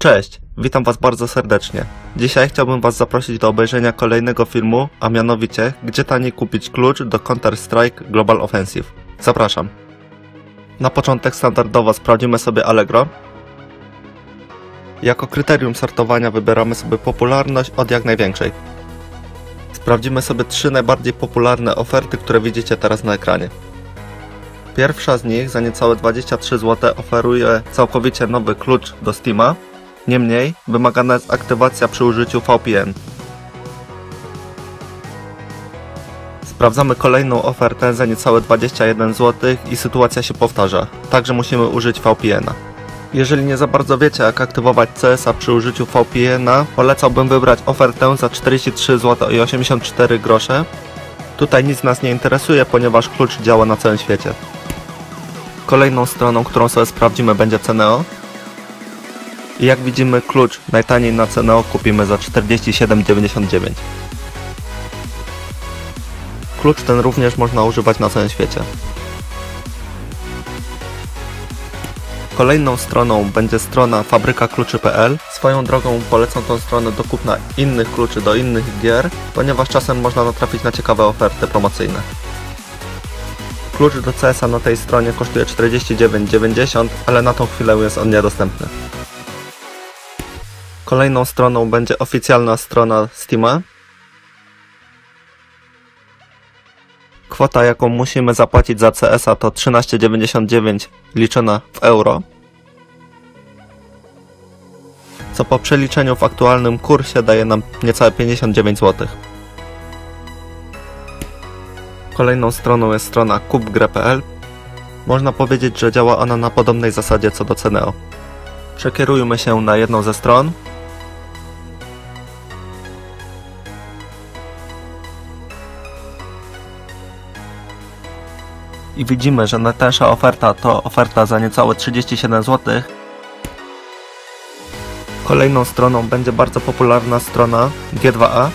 Cześć, witam Was bardzo serdecznie. Dzisiaj chciałbym Was zaprosić do obejrzenia kolejnego filmu, a mianowicie, gdzie taniej kupić klucz do Counter-Strike Global Offensive. Zapraszam. Na początek standardowo sprawdzimy sobie Allegro. Jako kryterium sortowania wybieramy sobie popularność od jak największej. Sprawdzimy sobie 3 najbardziej popularne oferty, które widzicie teraz na ekranie. Pierwsza z nich za niecałe 23 zł oferuje całkowicie nowy klucz do Steama. Niemniej wymagana jest aktywacja przy użyciu VPN. Sprawdzamy kolejną ofertę za niecałe 21 zł i sytuacja się powtarza, także musimy użyć VPN-a. Jeżeli nie za bardzo wiecie, jak aktywować CS-a przy użyciu VPN-a, polecałbym wybrać ofertę za 43 zł i 84 grosze. Tutaj nic nas nie interesuje, ponieważ klucz działa na całym świecie. Kolejną stroną, którą sobie sprawdzimy, będzie Ceneo. I jak widzimy, klucz najtaniej na Ceneo kupimy za 47,99. Klucz ten również można używać na całym świecie. Kolejną stroną będzie strona fabrykakluczy.pl. Swoją drogą polecam tą stronę do kupna innych kluczy do innych gier, ponieważ czasem można natrafić na ciekawe oferty promocyjne. Klucz do CS-a na tej stronie kosztuje 49,90, ale na tą chwilę jest on niedostępny. Kolejną stroną będzie oficjalna strona Steama. Kwota, jaką musimy zapłacić za CS-a, to 13,99 liczona w euro, co po przeliczeniu w aktualnym kursie daje nam niecałe 59 zł. Kolejną stroną jest strona kupgrę.pl. Można powiedzieć, że działa ona na podobnej zasadzie co do Ceneo. Przekierujmy się na jedną ze stron. I widzimy, że najtańsza oferta to oferta za niecałe 37 zł. Kolejną stroną będzie bardzo popularna strona G2A.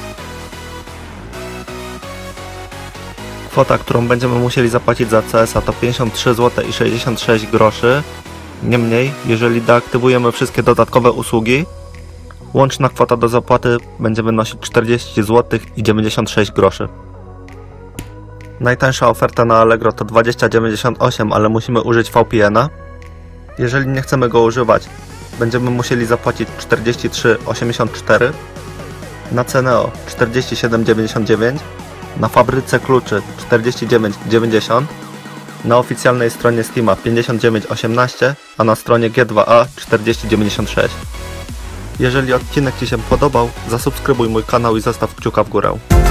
Kwota, którą będziemy musieli zapłacić za CS-a, to 53 zł i 66 groszy. Niemniej, jeżeli deaktywujemy wszystkie dodatkowe usługi, łączna kwota do zapłaty będzie wynosić 40 zł i 96 groszy. Najtańsza oferta na Allegro to 20,98, ale musimy użyć VPN-a. Jeżeli nie chcemy go używać, będziemy musieli zapłacić 43,84, na Ceneo 47,99, na fabryce kluczy 49,90, na oficjalnej stronie Steama 59,18, a na stronie G2A 40,96. Jeżeli odcinek Ci się podobał, zasubskrybuj mój kanał i zostaw kciuka w górę.